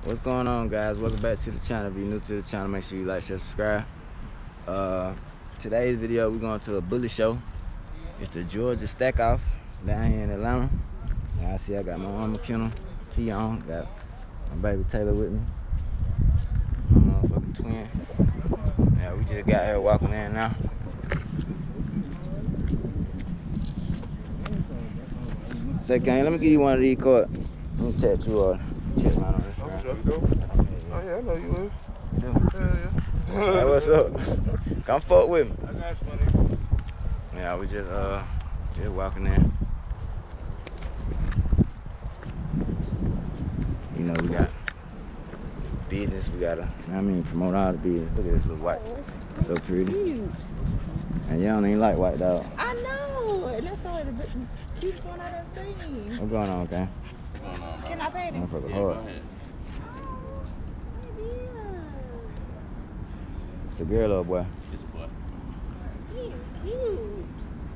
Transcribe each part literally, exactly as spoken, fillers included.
What's going on, guys? Welcome back to the channel. If you're new to the channel, make sure you like, share, subscribe. Uh, today's video, we're going to a bully show. It's the Georgia Stack Off down here in Atlanta. Y'all see I got my Arm McKenna tee on. Got my baby Taylor with me. My motherfucking twin. Yeah, we just got here walking in now. Say, gang, let me give you one of these cards. Let me tattoo or check mine on this. Oh, yeah, I know you will. Yeah. Yeah, yeah. Hey, what's up? Come fuck with me. I got you, buddy. Yeah, we just uh just walking in. You know, we got business. We gotta, I mean, promote all the business. Look at this little white, so pretty. Cute. And you don't even like white dog. I know, and that's probably the cutest one I've ever seen. What's going on, okay? What's going on, bro? Can I pay this? Motherfucker Yeah, go hard. ahead. It's a girl or a boy? It's a boy. He's cute.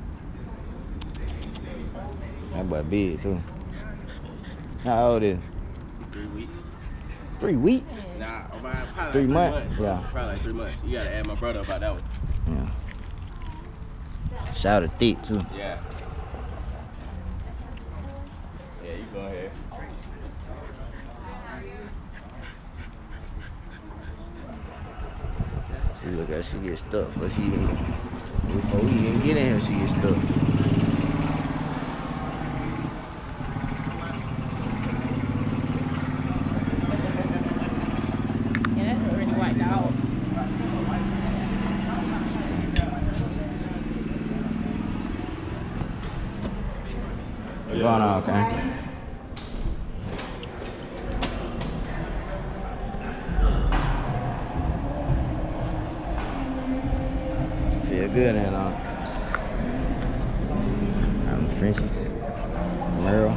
That boy big too. How old is he? Three weeks. Three weeks? Nah, about probably Three like months? bro. Yeah. Probably like three months. You gotta add my brother about that one. Yeah. Shout out thick too. Yeah. Yeah, you go ahead. See, look at she get stuck before she even, before we even get in here, she get stuck. Yeah, that's a really white dog. What's going on, okay? Feel good and uh, I'm Frenchies, Merle.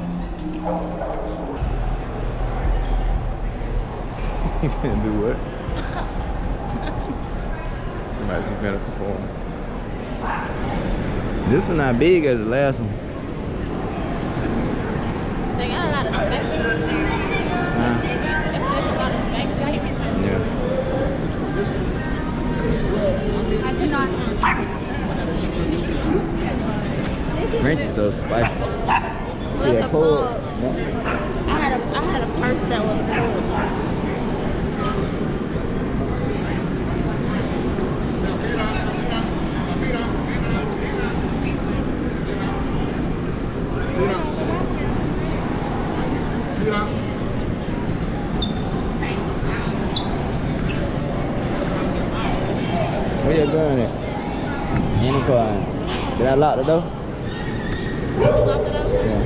You finna do what? Somebody's gonna perform. This one not big as the last one. They got a lot of space. Huh? There's a lot of space. Yeah. I do not. French is so spicy. What's Yeah, a cold. bug? I had a I had a purse that was full. Where you going at? In the car. Did I lock the door? Yeah.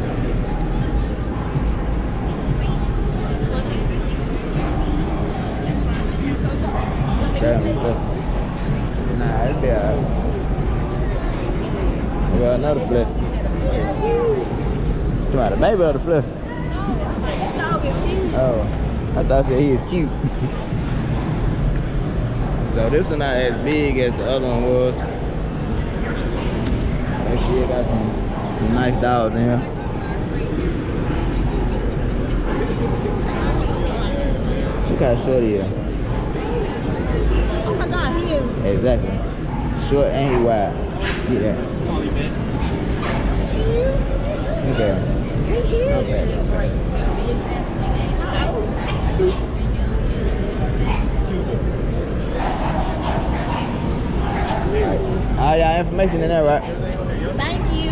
Straight on the flip. Nah, it'll be alright. We got another flip. Come on, the baby or the flip? Dog is cute. Oh, I thought I said he is cute. So this one not as big as the other one was. They still got some some nice dogs in here. Look how short he is. Oh my God, he is. Exactly. Short and he wide. Get that. Look at him. He is. Not bad, not bad. All y'all information in there, right? Thank you.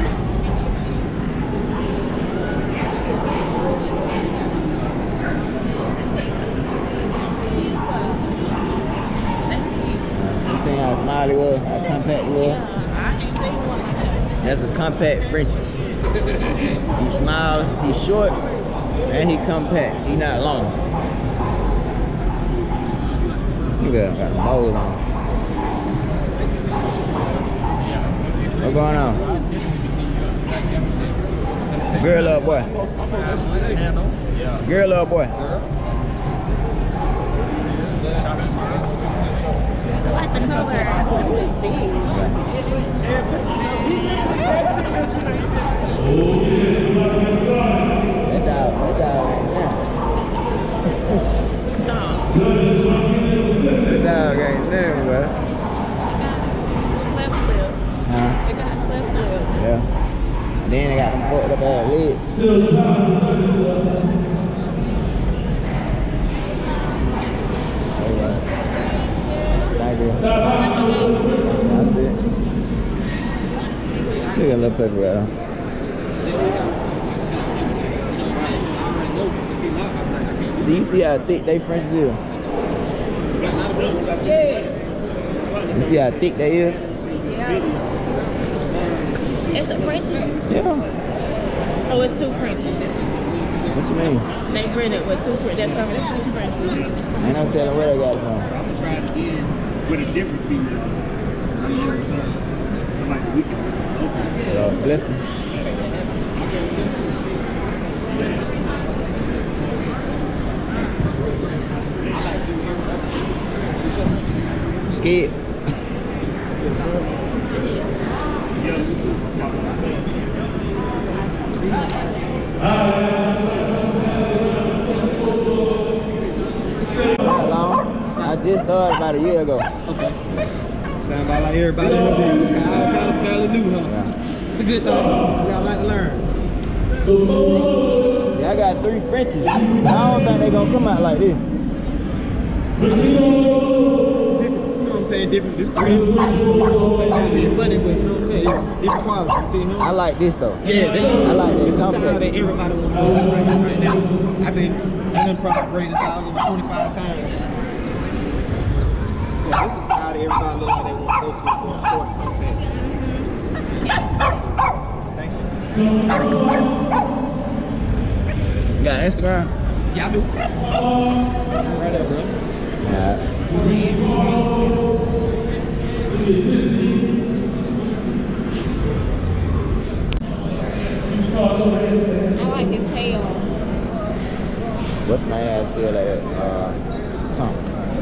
You seen how smiley was, how compact he was? Yeah, I ain't seen one like that. That's a compact Frenchie. He smile, he's short, and he compact. He not long. Look at him, got the mold on. What's going on? Girl or boy? Girl or boy? I like the color. It's big. That dog, that dog ain't nothing. And then they got them fucked up ass legs. Alright. Thank you. That's it. Look at a little paper right on. See, you see how thick they Frenchies is? Yeah. You see how thick they is? Yeah. It's a Frenchie? Yeah. Oh, it's two Frenchies. What you mean? They bred it with two Frenchies. That's how it's two Frenchies. Ain't no telling where they got it from. So I'm gonna try it again with a different female. I'm sure it's her. I'm like the weekend. Okay. They all flipping. Scared. Not long. I just started about a year ago. Okay. Sound about like everybody in the business. All kind of fairly new, huh? Yeah. It's a good thing. We got a lot to learn. See, I got three Frenchies, but I don't think they gonna come out like this. I mean, different, you know what I'm saying? Different, this three different Frenchies. So, you know what I'm saying? That'd be funny, but you know what I'm saying? It's different quality. See, huh? I like this though. Yeah, this, I like that this is the compact. style that everybody want to go to right now. Right now. I've been, I done probably braided this out over twenty-five times. Yeah, this is the style that everybody look like they want to go to. Short, compact. Thank you. You got Instagram? Yeah, I do. Right there, bro. Alright. I like his tail. What's my ass tail like that? Uh, Tom.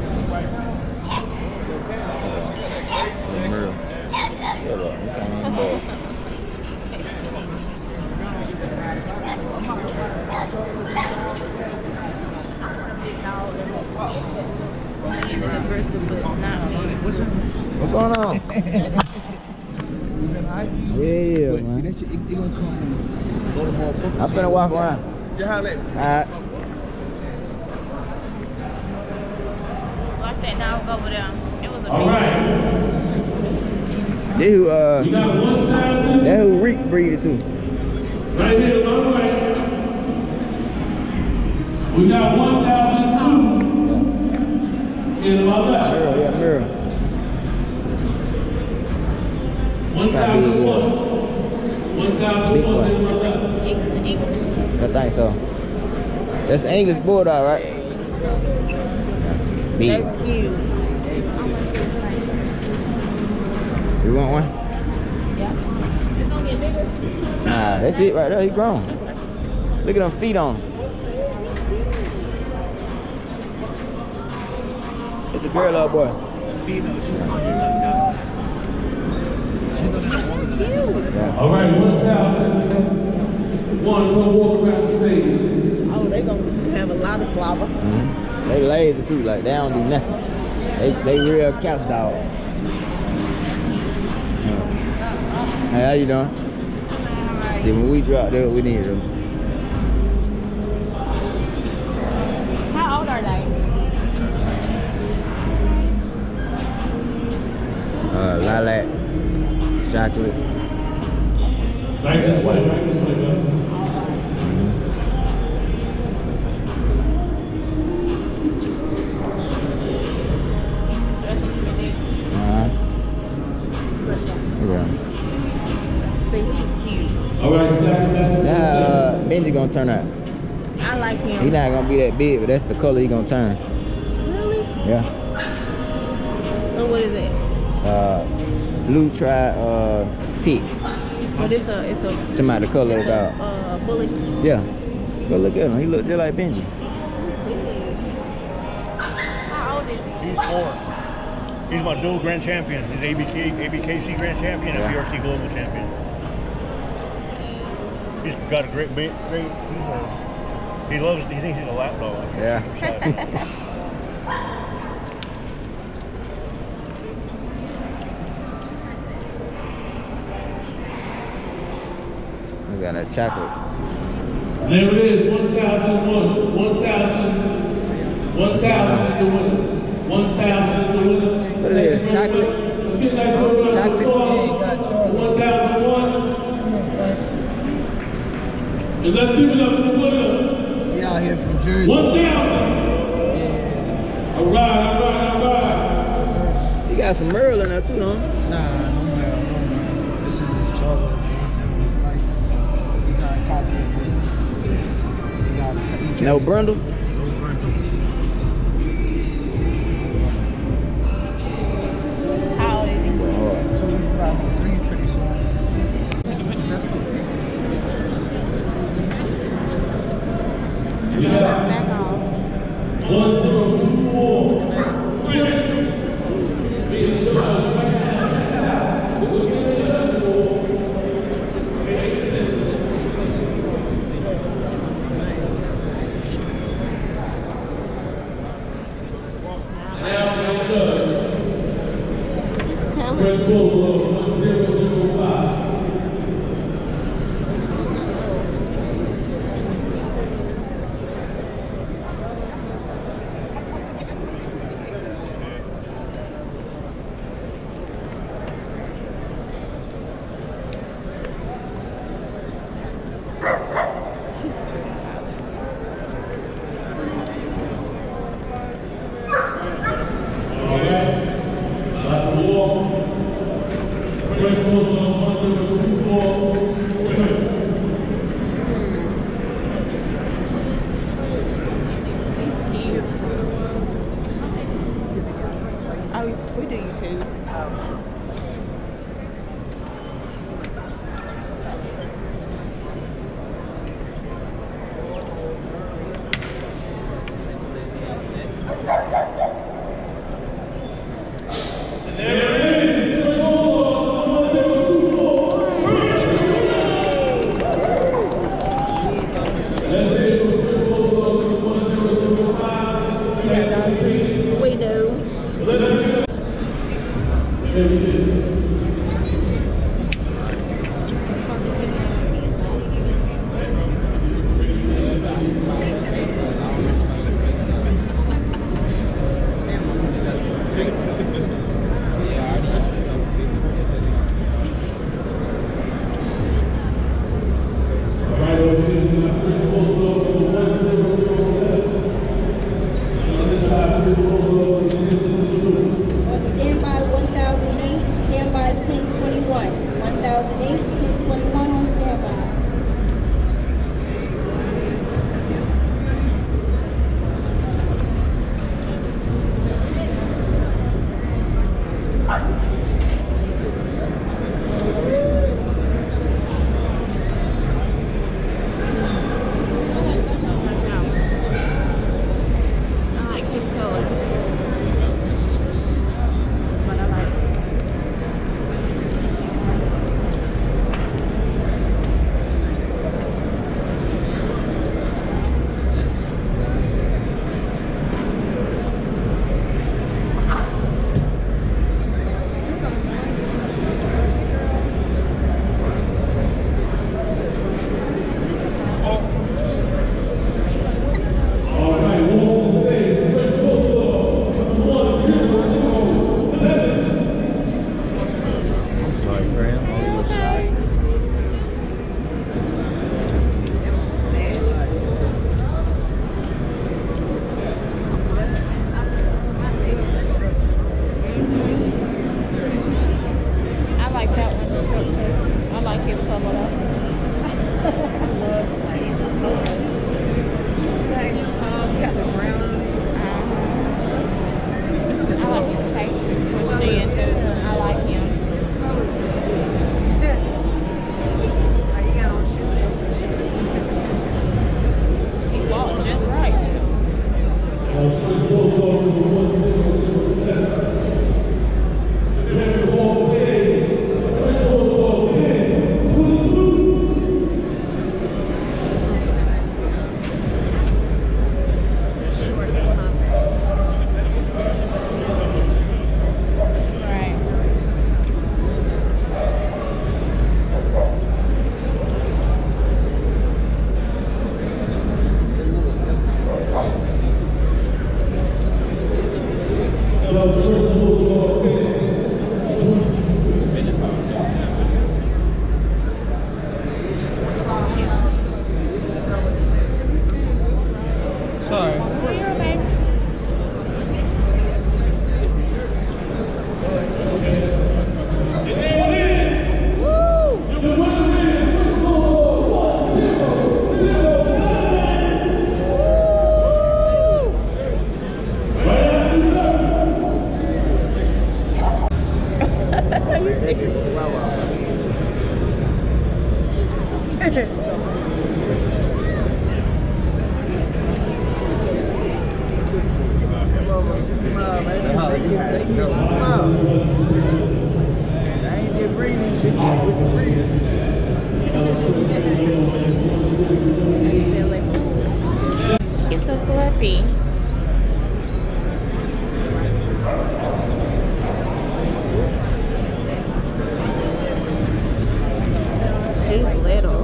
Merle. Shut up. You can't even ball. What's up? What's going on? Yeah, But see, man. that shit, it, it gonna come from Baltimore focus. I'm finna walk around. Just holler at me. Alright. Watch that dog over there. It was a All big right. They who, uh, We got one thousand that who Reek breeded too. right here on the right. We got one thousand two in my left. Merle, yeah, Merle. one thousand one. one thousand Big one one. in my left. English. English. I think so. That's an English Bulldog, right? Big. That's cute. You want one? Yeah. It's gonna get bigger. Nah, that's it right there. He grown. Look at them feet on him. It's a girl or a boy? Yeah. All right, one thousand one. Come walk around the stage. Oh, they gonna have a lot of slobber. Mhm. They lazy too, like they don't do nothing. They they real couch dogs. Yeah. Hey, how you doing? See, when we drop there, we need them. How old are they? Uh, lilac, chocolate. Right this way, right this way, man. Uh-huh. Yeah. See, he's cute. All right, stack it back. Now, uh, Benji gonna turn out. I like him. He not gonna be that big, but that's the color he gonna turn. Really? Yeah. So what is it? Uh, blue tri uh tick. But it's a, it's a. To my the color of it's the a, dog. uh, bully. Yeah. Go look at him. He look just like Benji. How old is he? He's four. He's my dual grand champion. He's A B K, A B K C grand champion and Yeah. B R C global champion. He's got a great, great. great he's a, he loves. He thinks he's a lap dog. Yeah. We got that chocolate. There it is, one thousand one. one thousand. one thousand is the winner. one thousand is the winner. What it is? Chocolate? Let's get a nice little round of Chocolate? applause. one thousand one. And let's give it up for the winner. He out here from Jersey. one thousand. All right, all right, all right. You got some Merle in there too, no? Nah, no Merle, no Merle. This is his chocolate jeans. And like, he got a copy of this. He got he kept- No Brundle? No Brundle. How old is he? Hard. So he's about three pretty soon. That's cool. Stack off. one zero two four. Red Bull, one zero zero five. Oh, we do YouTube. We do. Stand by one thousand eight, stand by ten twenty-one. one thousand eight, ten twenty-one on standby. I like his color. But I like All right, walk the stage. Red Bull, one zero zero seven. I'm sorry, friend. I'm a little shy. I like that one. The short shirt. I like his color though. I like his face. With Shan too. I like him. He walked just right too. Red Bull, one zero zero seven. Red Bull, ten. Red Bull, ten twenty-two. Smile, man. They give, they give you a smile. I ain't just breathing, just with the breathing. It's so fluffy. She's little.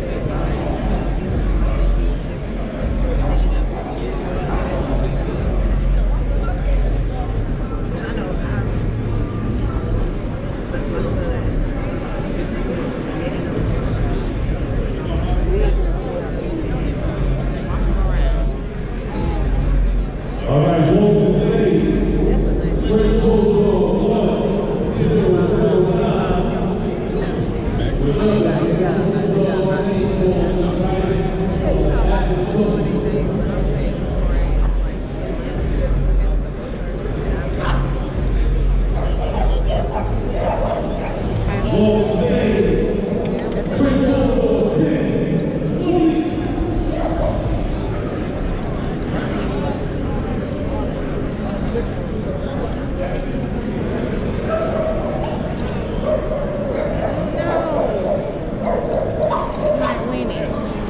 All right, welcome to stage. First Bulldog one, zero zero nine. With us, welcome to stage. First Bulldog ten, twenty. She's not winning.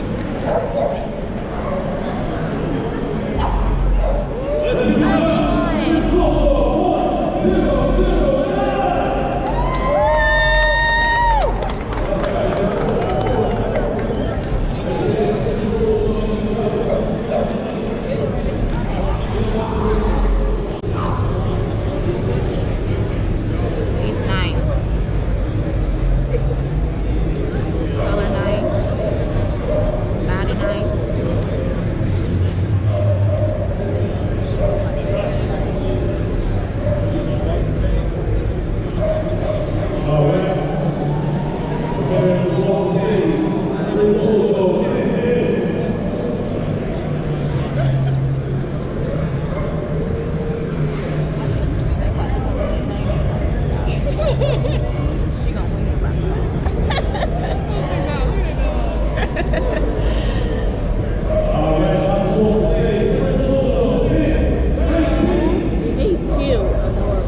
He's nice. Color nice. Body nice. All right. Preparing to walk stage. First Bulldog ten, ten. She gonna win it right All right, walk stage. First Bulldog ten, nineteen. He's cute. Adorable.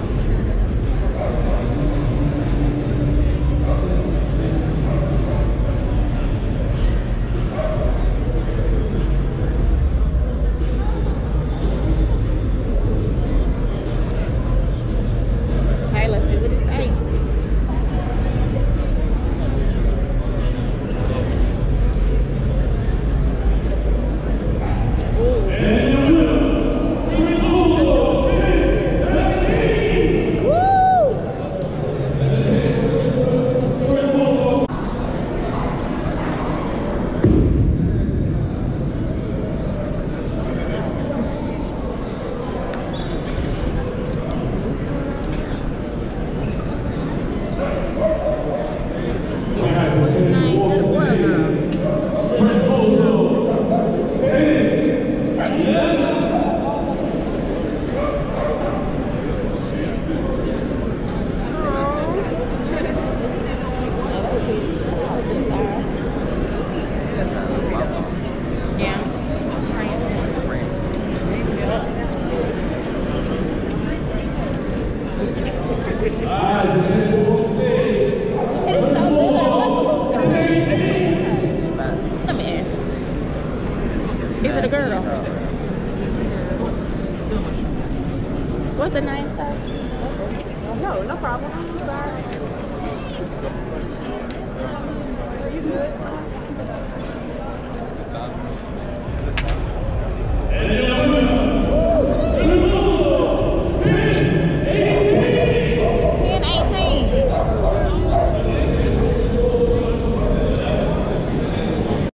Okay, let's see what it say. Ooh. And your winner, First Bulldog ten, nineteen. Woo! That's it. First Bulldog. All right, preparing to walk stage. First Bulldog ten, eleven. Yeah. All right, preparing to walk stage. First Bulldog ten. Let me ask. Is it a girl? What's the name, sir? No, no problem. I'm sorry. You good?